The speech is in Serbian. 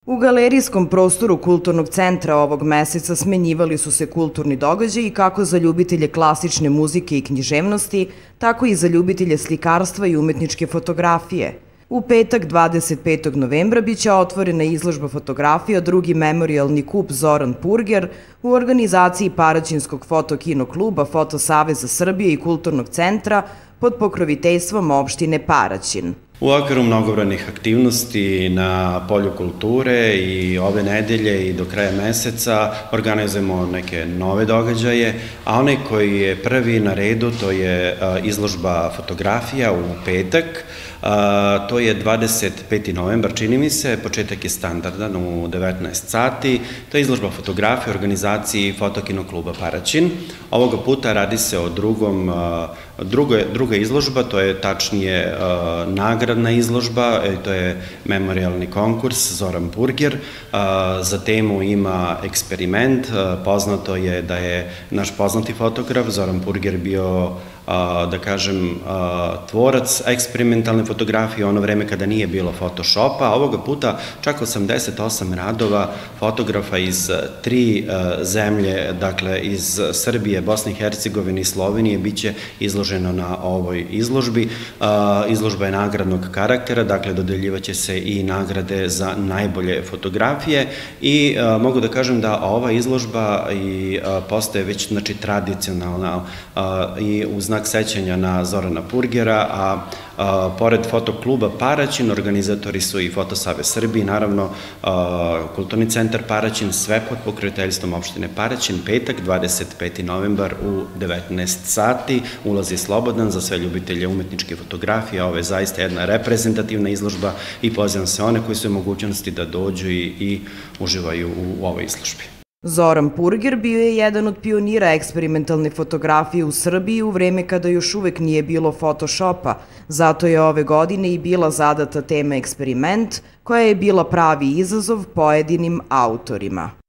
U galerijskom prostoru Kulturnog centra ovog meseca smenjivali su se kulturni događaji kako za ljubitelje klasične muzike i književnosti, tako i za ljubitelje slikarstva i umetničke fotografije. U petak 25. novembra biće otvorena izložba fotografija drugi memorijalni kup Zoran Purger u organizaciji Paraćinskog fotokino kluba Fotosaveza Srbije i Kulturnog centra pod pokroviteljstvom opštine Paraćin. U okviru mnogobrojnih aktivnosti na polju kulture i ove nedelje i do kraja meseca organizujemo neke nove događaje, a onaj koji je prvi na redu to je izložba fotografija u petak. To je 25. novembar, čini mi se, početak je standardan u 19 sati. To je izložba fotografije u organizaciji Fotokino kluba Paraćin. Ovoga puta radi se o druga izložba, to je tačnije nagradna izložba, to je memorijalni konkurs Zoran Purger. Za temu ima eksperiment. Poznato je da je naš poznati fotograf Zoran Purger bio, da kažem, tvorac eksperimentalne fotografije u ono vreme kada nije bilo Photoshopa. Ovoga puta čak 88 radova fotografa iz 3 zemlje, dakle iz Srbije, Bosne i Hercegovine i Slovenije, biće izloženo na ovoj izložbi. Izložba je nagradnog karaktera, dakle dodeljivaće se i nagrade za najbolje fotografije i mogu da kažem da ova izložba postaje već tradicionalna i u znak sećanja na Zorana Purgera, a pored fotokluba Paraćin organizatori su i Fotosavez Srbije, naravno Kulturni centar Paraćin, sve pod pokroviteljstvom opštine Paraćin, petak 25. novembar u 19 sati, ulaz je slobodan za sve ljubitelje umetničke fotografije. Ovo je zaista jedna reprezentativna izložba i pozivam se one koji su u mogućnosti da dođu i uživaju u ovoj izložbi. Zoran Purger bio je jedan od pionira eksperimentalne fotografije u Srbiji u vreme kada još uvek nije bilo Photoshopa, zato je ove godine i bila zadata tema eksperiment, koja je bila pravi izazov pojedinim autorima.